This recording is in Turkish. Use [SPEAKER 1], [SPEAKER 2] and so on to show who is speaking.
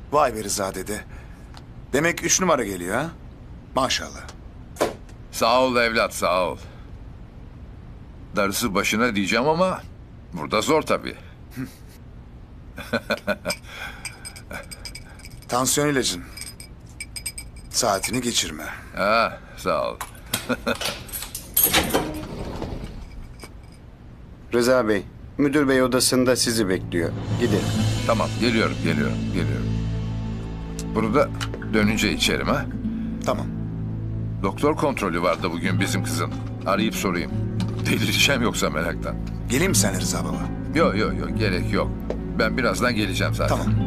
[SPEAKER 1] Vay be Rıza dede. Demek 3 numara geliyor ha? Maşallah.
[SPEAKER 2] Sağ ol evlat, sağ ol. Darısı başına diyeceğim ama burada zor tabii.
[SPEAKER 1] Tansiyon ilacın. Saatini geçirme.
[SPEAKER 2] Ha, sağ ol.
[SPEAKER 3] Rıza Bey, müdür bey odasında sizi bekliyor. Gidin.
[SPEAKER 2] Tamam, geliyorum. Bunu da dönünce içerim ha.
[SPEAKER 1] Tamam.
[SPEAKER 2] Doktor kontrolü vardı bugün bizim kızın. Arayıp sorayım. Delireceğim yoksa meraktan.
[SPEAKER 1] Geleyim mi sen Rıza baba?
[SPEAKER 2] Yok, gerek yok. Ben birazdan geleceğim zaten.
[SPEAKER 1] Tamam.